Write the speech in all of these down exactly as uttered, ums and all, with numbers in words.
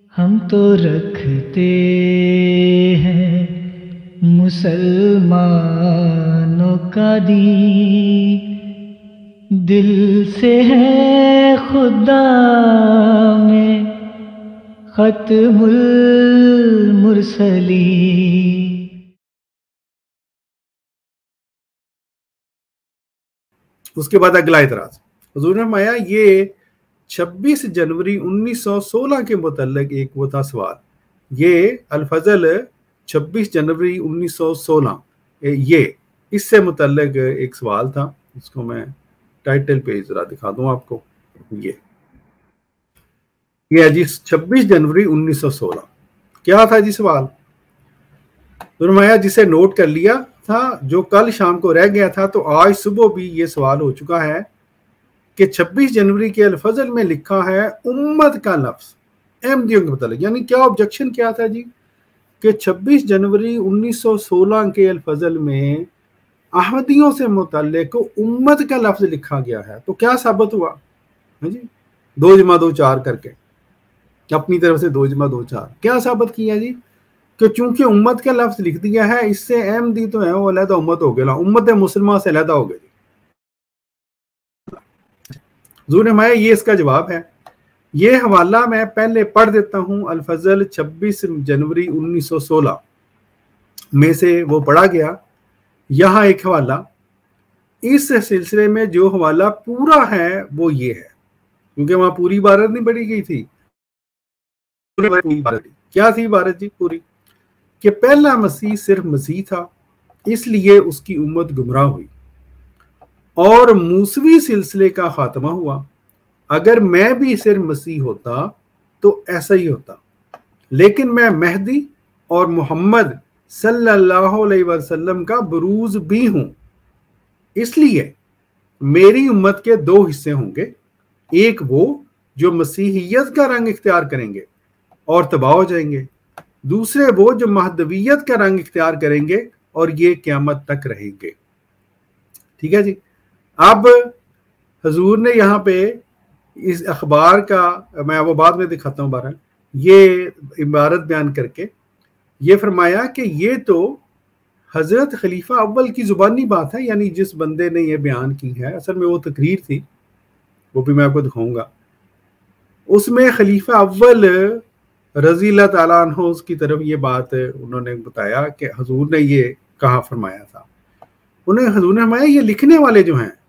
ہم تو رکھتے ہیں مسلمانوں کا دین، دل سے ہے خدا میں ختم المرسلین۔ اس کے بعد اگلا اعتراض، حضور نے فرمایا یہ چھبیس جنوری انیس سو سولہ کے متعلق ایک وہ تھا سوال، یہ الفضل چھبیس جنوری انیس سو سولہ یہ اس سے متعلق ایک سوال تھا، اس کو میں ٹائٹل پہ ذرا دکھا دوں آپ کو، یہ یہ جی چھبیس جنوری انیس سو سولہ کیا تھا جی سوال؟ فرمایا جسے نوٹ کر لیا تھا، جو کل شام کو رہ گیا تھا تو آج صبح بھی یہ سوال ہو چکا ہے کہ چھبیس جنوری کے الفضل میں لکھا ہے امت کا لفظ احمدیوں کے متعلق، یعنی کیا آبجیکشن کیا تھا جی کہ چھبیس جنوری انیس سو سولہ کے الفضل میں احمدیوں سے متعلق امت کا لفظ لکھا گیا ہے، تو کیا ثابت ہوا جی؟ دو جمع دو چار کر کے اپنی طرف سے دو جمع دو چار کیا ثابت کیا جی کہ چونکہ امت کا لفظ لکھ دیا ہے، اس سے احمدی تو ہے وہ علیحدہ امت ہو گیا، امت مسلمہ سے علیحدہ ہو گئی۔ حضور نے فرمایا یہ اس کا جواب ہے، یہ حوالہ میں پہلے پڑھ دیتا ہوں، الفضل چھبیس جنوری انیس سو سولہ میں سے وہ پڑھا گیا، یہاں ایک حوالہ، اس سلسلے میں جو حوالہ پورا ہے وہ یہ ہے، کیونکہ وہاں پوری عبارت نہیں پڑھی گئی تھی، کیا تھی عبارت جی پوری؟ کہ پہلا مسیح صرف مسیح تھا، اس لیے اس کی امت گمراہ ہوئی اور موسوی سلسلے کا خاتمہ ہوا۔ اگر میں بھی صرف مسیح ہوتا تو ایسا ہی ہوتا، لیکن میں مہدی اور محمد صلی اللہ علیہ وسلم کا بروز بھی ہوں، اس لیے میری امت کے دو حصے ہوں گے، ایک وہ جو مسیحیت کا رنگ اختیار کریں گے اور تباہ ہو جائیں گے، دوسرے وہ جو مہدویت کا رنگ اختیار کریں گے اور یہ قیامت تک رہیں گے۔ ٹھیک ہے جی، اب حضور نے یہاں پہ اس اخبار کا، میں وہ بعد میں دکھاتا ہوں بہرحال، یہ عبارت بیان کر کے یہ فرمایا کہ یہ تو حضرت خلیفہ اول کی زبانی بات ہے، یعنی جس بندے نے یہ بیان کی ہے، اصل میں وہ تقریر تھی، وہ بھی میں آپ کو دکھاؤں گا، اس میں خلیفہ اول رضی اللہ تعالیٰ عنہ کی طرف یہ بات انہوں نے بتایا کہ حضور نے یہ کہا فرمایا تھا، انہیں حضور نے فرمایا یہ لکھنے والے جو ہیں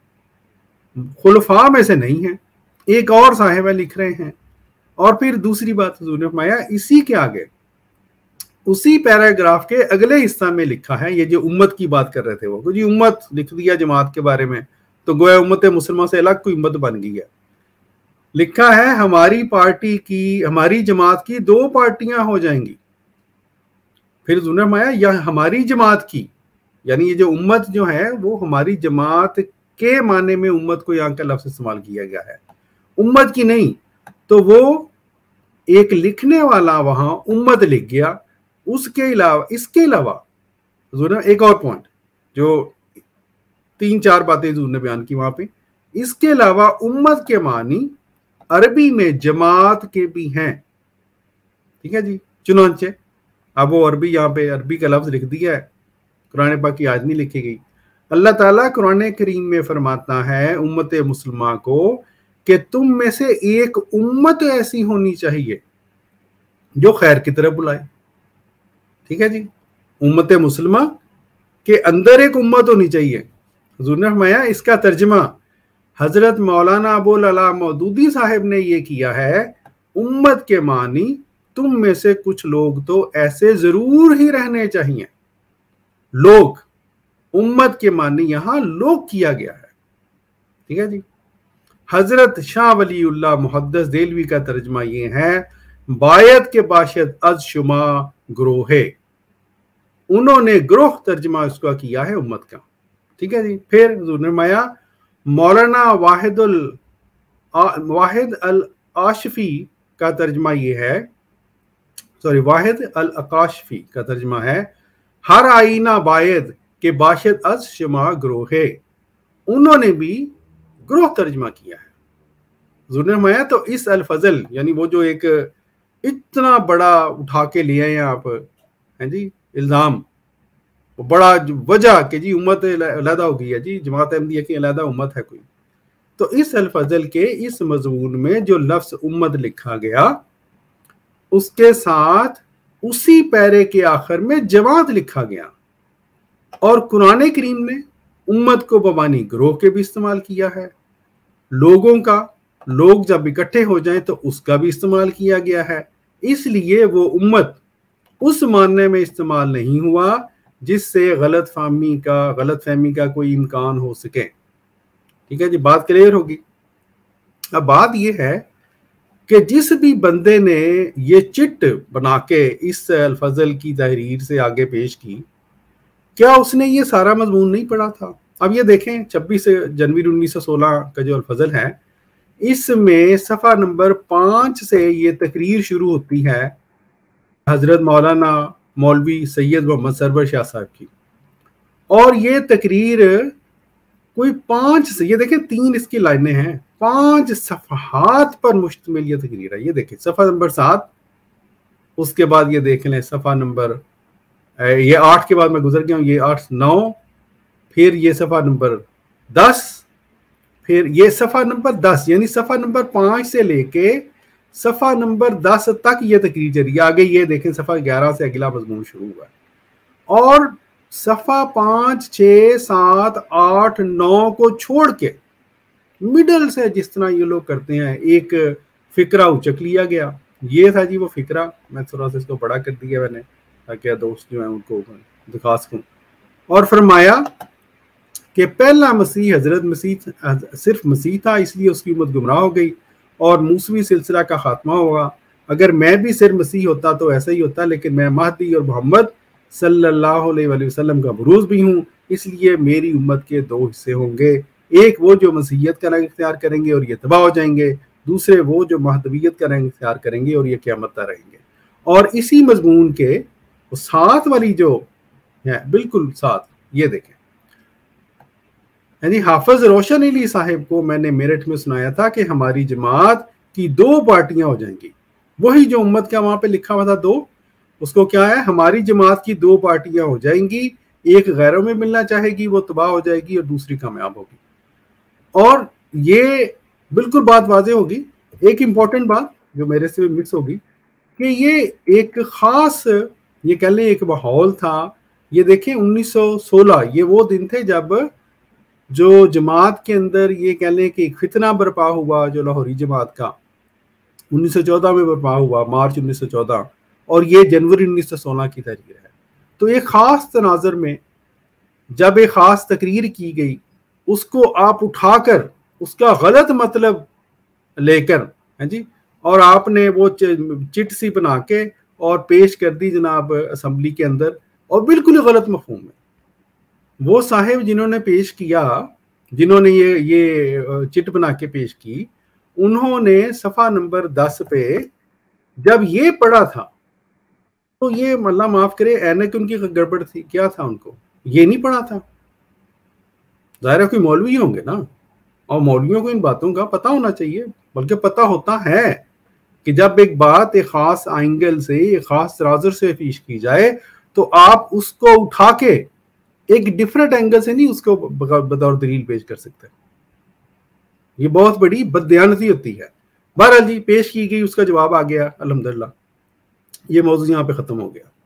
خلفاء میں سے نہیں ہیں، ایک اور صاحب لکھ رہے ہیں، اور پھر دوسری بات حضور نے فرمایا اسی کے آگے اسی پیراگراف کے اگلے حصہ میں لکھا ہے، یہ جو امت کی بات کر رہے تھے وہ جی امت لکھ دیا جماعت کے بارے میں، تو گویا امت مسلمہ سے الگ کوئی امت بن گئی ہے، لکھا ہے ہماری پارٹی کی، ہماری جماعت کی دو پارٹیاں ہو جائیں گی، پھر حضور نے فرمایا یا ہماری جماعت کی، یعنی یہ جو امت جو ہے وہ ہماری جماعت کے معنی میں امت کو یہاں کا لفظ استعمال کیا گیا ہے، امت کی نہیں، تو وہ ایک لکھنے والا وہاں امت لکھ گیا، اس کے علاوہ اس کے علاوہ حضور نے ایک اور پوائنٹ جو تین چار باتیں حضور نے بیان کی وہاں پہ، اس کے علاوہ امت کے معنی عربی میں جماعت کے بھی ہیں، ٹھیک ہے جی، چنانچہ اب وہ عربی یہاں پہ عربی کا لفظ لکھ دیا ہے، قرآن پاک کی آیت نہیں لکھی گئی۔ اللہ تعالیٰ قرآن کریم میں فرماتا ہے امت مسلمہ کو کہ تم میں سے ایک امت ایسی ہونی چاہیے جو خیر کی طرف بلائے، ٹھیک ہے جی، امت مسلمہ کے اندر ایک امت ہونی چاہیے۔ حضور نے فرمایا اس کا ترجمہ حضرت مولانا ابو العلا مودودی صاحب نے یہ کیا ہے، امت کے معنی تم میں سے کچھ لوگ تو ایسے ضرور ہی رہنے چاہیے، لوگ، امت کے معنی یہاں لوگ کیا گیا ہے، ٹھیک ہے جی۔ حضرت شاہ ولی اللہ محدث دہلوی کا ترجمہ یہ ہے، بایت کے باشد از شما گروہ، انہوں نے گروہ ترجمہ اس کا کیا ہے امت کا، ٹھیک ہے جی۔ پھر حضور نے فرمایا مولانا واحد ال واحد العاشفی کا ترجمہ یہ ہے، سوری واحد العاشفی کا ترجمہ ہے، ہر آئینہ باید کے باشد از شما گروہ، انہوں نے بھی گروہ ترجمہ کیا ہے۔ حضور نے فرمایا تو اس الفضل، یعنی وہ جو ایک اتنا بڑا اٹھا کے لے آئے آپ ہیں جی الزام، بڑا وجہ کہ جی امت علیحدہ ہو گئی ہے، جی جماعت احمدیہ کی علیحدہ امت ہے کوئی. تو اس الفضل کے اس مضمون میں جو لفظ امت لکھا گیا اس کے ساتھ اسی پیرے کے آخر میں جماعت لکھا گیا، اور قرآن کریم نے امت کو بمانی گروہ کے بھی استعمال کیا ہے، لوگوں کا، لوگ جب اکٹھے ہو جائیں تو اس کا بھی استعمال کیا گیا ہے. اس لیے وہ امت اس معنی میں استعمال نہیں ہوا جس سے غلط فہمی کا غلط فہمی کا کوئی امکان ہو سکے. ٹھیک ہے جی، بات کلیئر ہوگی. اب بات یہ ہے کہ جس بھی بندے نے یہ چٹ بنا کے اس الفضل کی تحریر سے آگے پیش کی، کیا اس نے یہ سارا مضمون نہیں پڑھا تھا؟ اب یہ دیکھیں چھبیس جنوری انیس سو سولہ کا جو الفضل ہے، اس میں صفحہ نمبر پانچ سے یہ تقریر شروع ہوتی ہے حضرت مولانا مولوی سید محمد سرور شاہ صاحب کی، اور یہ تقریر کوئی پانچ سے، یہ دیکھیں تین اس کی لائنیں ہیں، پانچ صفحات پر مشتمل یہ تقریر ہے. یہ دیکھیں صفحہ نمبر سات، اس کے بعد یہ دیکھ لیں صفحہ نمبر یہ آٹھ کے بعد میں گزر گیا ہوں، یہ آٹھ نو، پھر یہ صفحہ نمبر دس، پھر یہ صفحہ نمبر دس، یعنی صفحہ نمبر پانچ سے لے کے صفحہ نمبر دس تک یہ تقریر جاری. آگے یہ دیکھیں صفحہ گیارہ سے اگلا مضمون شروع ہوا ہے، اور صفحہ پانچ چھ سات آٹھ نو کو چھوڑ کے مڈل سے جس طرح یہ لوگ کرتے ہیں ایک فقرہ اچک لیا گیا. یہ تھا جی وہ فقرہ. میں تھوڑا سا اس کو بڑا کر دیا میں نے تاکہ دوست جو ہیں ان کو دکھا سکوں. اور فرمایا کہ پہلا مسیح حضرت مسیح صرف مسیح تھا، اس لیے اس کی امت گمراہ ہو گئی اور موسوی سلسلہ کا خاتمہ ہوگا. اگر میں بھی صرف مسیح ہوتا تو ایسا ہی ہوتا، لیکن میں مہدی اور محمد صلی اللہ علیہ وآلہ وسلم کا بروز بھی ہوں، اس لیے میری امت کے دو حصے ہوں گے، ایک وہ جو مسیحیت کا رنگ اختیار کریں گے اور یہ تباہ ہو جائیں گے، دوسرے وہ جو مہدویت کا رنگ اختیار کریں گے اور یہ قیامت تک رہیں گے. اور اسی مضمون کے ساتھ والی جو ہے بالکل ساتھ یہ دیکھیں، یعنی حافظ روشن علی صاحب کو میں نے میرٹھ میں سنایا تھا کہ ہماری جماعت کی دو پارٹیاں ہو جائیں گی. وہی جو امت کا وہاں پہ لکھا ہوا تھا دو، اس کو کیا ہے، ہماری جماعت کی دو پارٹیاں ہو جائیں گی، ایک غیروں میں ملنا چاہے گی وہ تباہ ہو جائے گی اور دوسری کامیاب ہوگی. اور یہ بالکل بات واضح ہوگی. ایک امپورٹنٹ بات جو میرے سے مکس ہوگی کہ یہ ایک خاص یہ کہہ لیں ایک ماحول تھا. یہ دیکھیں انیس سو سولہ یہ وہ دن تھے جب جو جماعت کے اندر یہ کہہ لیں کہ ایک فتنہ برپا ہوا جو لاہوری جماعت کا انیس سو چودہ میں برپا ہوا، مارچ انیس سو چودہ، اور یہ جنوری انیس سو سولہ کی تحریر ہے. تو ایک خاص تناظر میں جب ایک خاص تقریر کی گئی، اس کو آپ اٹھا کر اس کا غلط مطلب لے کر ہیں جی، اور آپ نے وہ چٹ سی بنا کے اور پیش کر دی جناب اسمبلی کے اندر، اور بالکل غلط مفہوم ہے. وہ صاحب جنہوں نے پیش کیا، جنہوں نے یہ یہ چٹ بنا کے پیش کی، انہوں نے صفحہ نمبر دس پہ جب یہ پڑھا تھا تو یہ اللہ معاف کرے اینک ان کی گڑبڑ تھی، کیا تھا ان کو یہ نہیں پڑھا تھا. ظاہر ہے کوئی مولوی ہوں گے نا، اور مولویوں کو ان باتوں کا پتہ ہونا چاہیے، بلکہ پتہ ہوتا ہے کہ جب ایک بات ایک خاص اینگل سے ایک خاص تناظر سے پیش کی جائے تو آپ اس کو اٹھا کے ایک ڈیفرنٹ اینگل سے نہیں اس کو بطور دلیل پیش کر سکتے. یہ بہت بڑی بددیانتی ہوتی ہے. بہرحال جی پیش کی گئی، اس کا جواب آ گیا الحمدللہ. یہ موضوع یہاں پہ ختم ہو گیا.